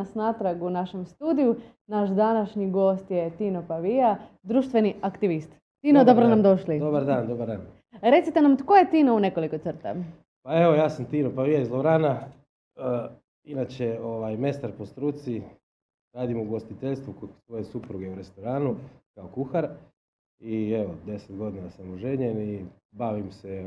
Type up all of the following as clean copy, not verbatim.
nas natrag u našem studiju. Naš današnji gost je Tino Pavija, društveni aktivist. Tino, dobro nam došli. Dobar dan, dobar dan. Recite nam, tko je Tino u nekoliko crta? Pa evo, ja sam Tino Pavija iz Lovrana, inače mestar po struci, radim u ugostiteljstvu kod svoje supruge u restoranu kao kuhar i evo, 10 godina sam oženjen i bavim se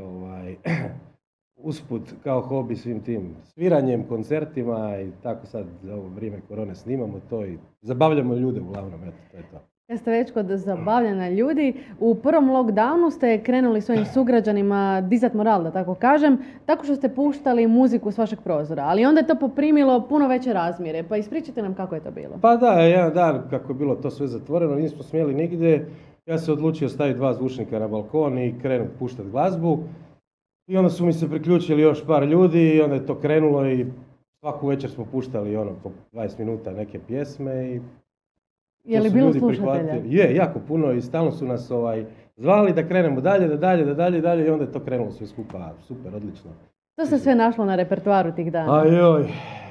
usput kao hobi svim tim sviranjem, koncertima i tako sad za ovo vrijeme korone snimamo to i zabavljamo ljude uglavnom, eto, to je to. Kad ste već kod zabavljanja ljudi, u prvom lockdownu ste krenuli svojim sugrađanima dizat moral, da tako kažem, tako što ste puštali muziku s vašeg prozora, ali onda je to poprimilo puno veće razmjere, pa ispričajte nam kako je to bilo. Pa da, jedan dan kako je bilo to sve zatvoreno, nismo smjeli nigdje, ja se odlučio staviti 2 zvučnika na balkon i krenuti puštati glazbu. I onda su mi se priključili još par ljudi i onda je to krenulo i svaku večer smo puštali po 20 minuta neke pjesme i je li bilo slušatelja? Je, jako puno i stalno su nas zvali da krenemo dalje i onda je to krenulo sve skupa, super, odlično. To se sve našlo na repertoaru tih dana? Ajoj,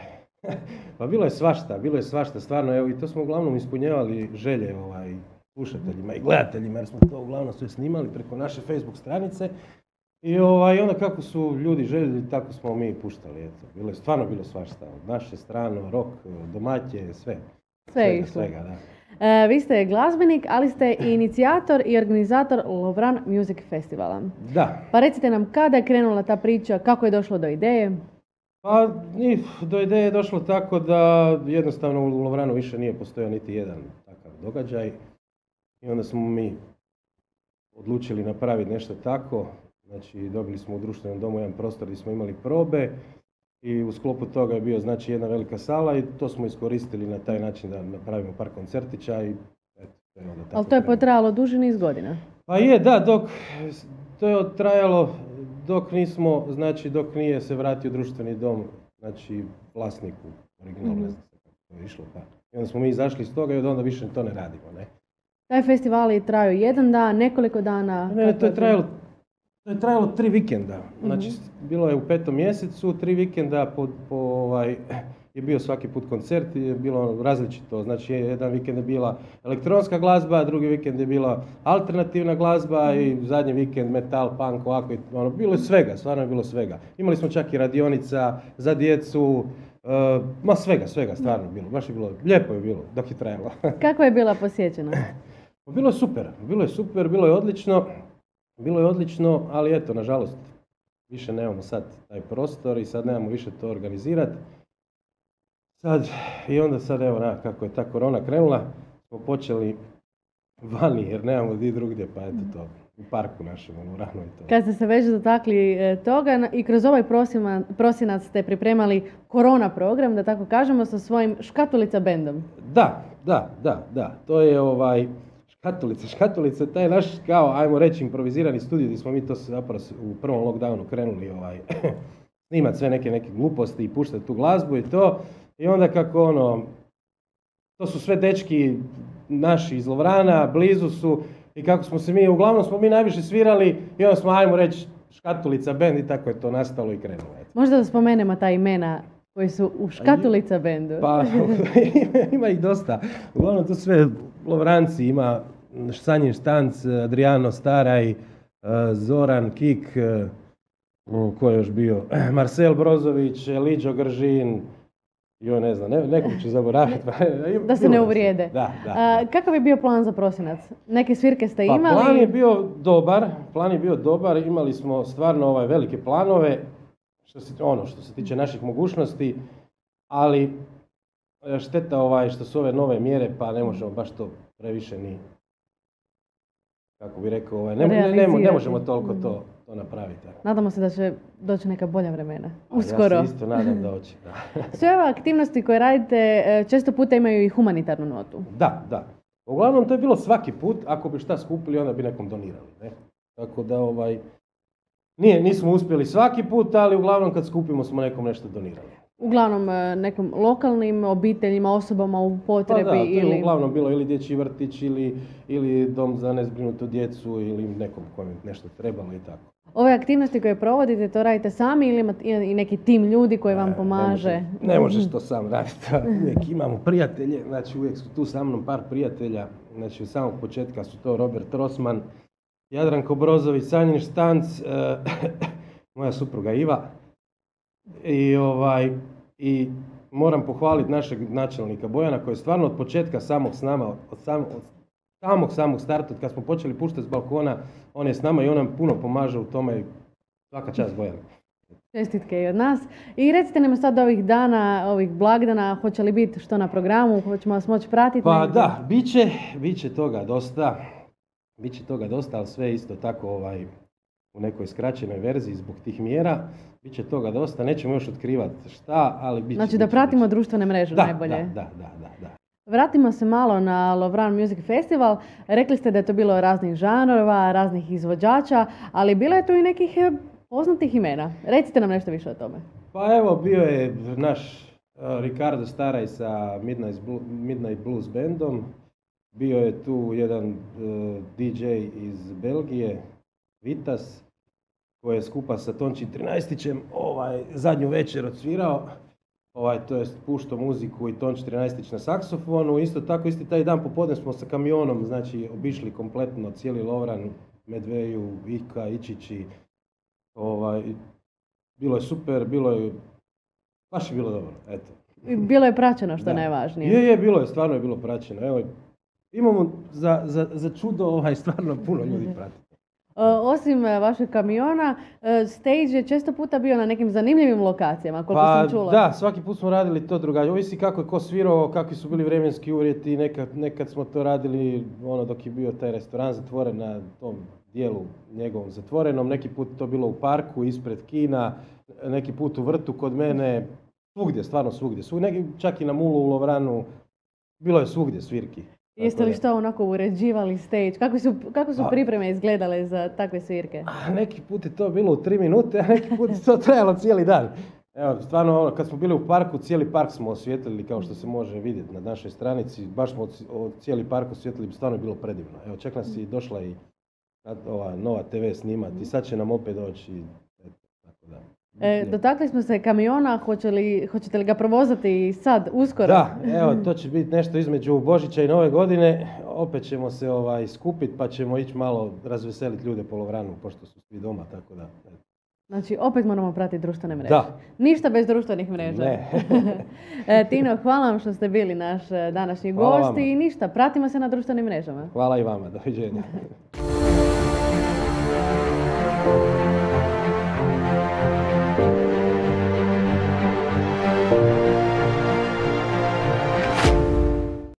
pa bilo je svašta, stvarno, evo i to smo uglavnom ispunjavali želje slušateljima i gledateljima jer smo to uglavnom sve snimali preko naše Facebook stranice. I onda kako su ljudi željeli, tako smo mi puštali, eto. Stvarno bilo svašta, od naše strane, rock, domaće, sve. Sve je išlo. Svega, da. Vi ste glazbenik, ali ste i inicijator i organizator Lovran Music Festivala. Da. Pa recite nam kada je krenula ta priča, kako je došlo do ideje? Pa do ideje je došlo tako da jednostavno u Lovranu više nije postojao niti jedan takav događaj. I onda smo mi odlučili napraviti nešto tako. Znači, dobili smo u društvenom domu jedan prostor gdje smo imali probe i u sklopu toga je bio jedna velika sala i to smo iskoristili na taj način da napravimo par koncertića i eto. Ali to je potrajalo duži niz godina? Pa je, da, to je trajalo dok nije se vratio društveni dom, znači vlasniku originalno, ne znam kako je išlo. Pa. I onda smo mi izašli iz toga i od onda više to ne radimo, ne. Taj festival je trajao jedan dan, nekoliko dana? Ne, to je trajalo 3 vikenda. Znači, bilo je u 5. mjesecu, 3 vikenda je bio svaki put koncert, je bilo različito. Znači, jedan vikend je bila elektronska glazba, drugi vikend je bila alternativna glazba i zadnji vikend metal, punk, ovako. Bilo je svega, stvarno je bilo svega. Imali smo čak i radionica za djecu, svega stvarno bilo. Baš je bilo, lijepo je bilo dok je trajalo. Kako je bila posjećena? Bilo je super, bilo je odlično. Bilo je odlično, ali eto, nažalost, više nemamo sad taj prostor i sad nemamo više to organizirati. Sad, evo, kako je ta korona krenula, smo počeli vani jer nemamo gdje drugdje, pa eto to, u parku našem, u Lovranu i to. Kad ste se već dotakli toga i kroz ovaj prosinac ste pripremali korona program, da tako kažemo, sa svojim Škatulica bendom. Da, to je Škatulica, taj naš, kao, ajmo reći, improvizirani studio gdje smo mi to zapravo u prvom lockdownu krenuli snimati sve neke gluposti i puštati tu glazbu i to. I onda kako to su sve dečki naši iz Lovrana, blizu su i kako smo se uglavnom smo mi najviše svirali i onda smo, ajmo reći, Škatulica bend i tako je to nastalo i krenulo. Možda da spomenemo ta imena koji su u Škatulica bendu. Pa, ima ih dosta. Uglavnom to sve Lovranci, ima Sanjin Štanc, Adriano Staraj, Zoran Kik, ko je još bio, Marcel Brozović, Liđo Gržin, ne znam, nekog ću zaboraviti. Da se ne uvrijede. Da. Kakav je bio plan za prosinac? Neke svirke ste imali? Plan je bio dobar, imali smo stvarno velike planove, što se tiče naših mogućnosti, ali šteta što su ove nove mjere, pa ne možemo baš to previše ni, kako bi rekao, ne možemo toliko to napraviti. Nadamo se da će doći neka bolja vremena. Uskoro. Ja se isto nadam da hoće. Sve ove aktivnosti koje radite često puta imaju i humanitarnu notu. Da. Uglavnom to je bilo svaki put, ako bi šta skupili onda bi nekom donirali. Ne? Tako da nismo uspjeli svaki put, ali uglavnom kad skupimo smo nekom nešto donirali. Uglavnom nekom lokalnim obiteljima, osobama u potrebi? Pa da, to je uglavnom bilo ili dječji vrtić ili dom za nezbrinutu djecu ili nekom kojem nešto trebalo i tako. Ove aktivnosti koje provodite, to radite sami ili imate i neki tim ljudi koji vam pomaže? Ne možeš to sam raditi. Uvijek imamo prijatelje, znači uvijek su tu sa mnom par prijatelja. Znači od samog početka su to Robert Rosman, Jadranko Brozović, Sanjin Štanc, moja supruga Iva. I moram pohvaliti našeg načelnika Bojana koji je stvarno od početka samog s nama, od samog starta, kad smo počeli puštati s balkona, on je s nama i on nam puno pomaže u tome. Svaka čast Bojan. Čestitke i od nas. I recite nam sad ovih dana, ovih blagdana, hoće li biti što na programu, hoćemo vas moći pratiti? Pa da, bit će toga dosta. Biće toga dosta, ali sve isto tako u nekoj skraćenoj verziji zbog tih mjera. Biće toga dosta, nećemo još otkrivati šta, ali biće. Znači da pratimo društvene mreže najbolje. Da. Vratimo se malo na Lovran Music Festival. Rekli ste da je to bilo raznih žanrova, raznih izvođača, ali bilo je tu i nekih poznatih imena. Recite nam nešto više o tome. Pa evo, bio je naš Ricardo Staraj sa Midnight Blues bandom. Bio je tu jedan DJ iz Belgije, Vitas, koji je skupa sa Tončim 13-ićem zadnju večer odsvirao. To je puštao muziku i Tonč 13-ić na saksofonu. Isto tako, isti taj dan popodne smo sa kamionom, znači, obišli kompletno cijeli Lovran, Medveju, Ika, Ičići. Bilo je super, baš je bilo dobro, eto. Bilo je praćeno, što je najvažnije. Je, bilo je, stvarno je bilo praćeno. Evo, imamo za čudo stvarno puno ljudi prati. Osim vašeg kamiona, stage je često puta bio na nekim zanimljivim lokacijama, koliko sam čula. Da, svaki put smo radili to drugačije. Ovisi kako je ko svirao, kakvi su bili vremenski uvjeti. Nekad smo to radili dok je bio taj restoran zatvoren na tom dijelu njegovom zatvorenom. Neki put to bilo u parku, ispred kina, neki put u vrtu kod mene. Svugdje, stvarno svugdje. Čak i na Mulu u Lovranu. Bilo je svugdje svirki. Jeste li što onako uređivali stage? Kako su pripreme izgledale za takve svirke? Neki put je to bilo u 3 minute, a neki put je to trajalo cijeli dan. Evo, stvarno, kad smo bili u parku, cijeli park smo osvijetlili kao što se može vidjeti na našoj stranici. Baš smo cijeli park osvijetlili, stvarno je bilo predivno. Evo, čak nas je došla i Nova TV snimati i sad će nam opet doći. Tako da. Dotakli smo se kamiona, hoćete li ga provozati sad, uskoro? Da, evo, to će biti nešto između Božića i Nove godine. Opet ćemo se skupiti pa ćemo ići malo razveseliti ljude po Lovranu, pošto su svi doma, tako da. Znači, opet moramo pratiti društvene mreže. Da. Ništa bez društvenih mreža. Ne. Tino, hvala vam što ste bili naš današnji gost i ništa, pratimo se na društvenim mrežama. Hvala i vama, doviđenja.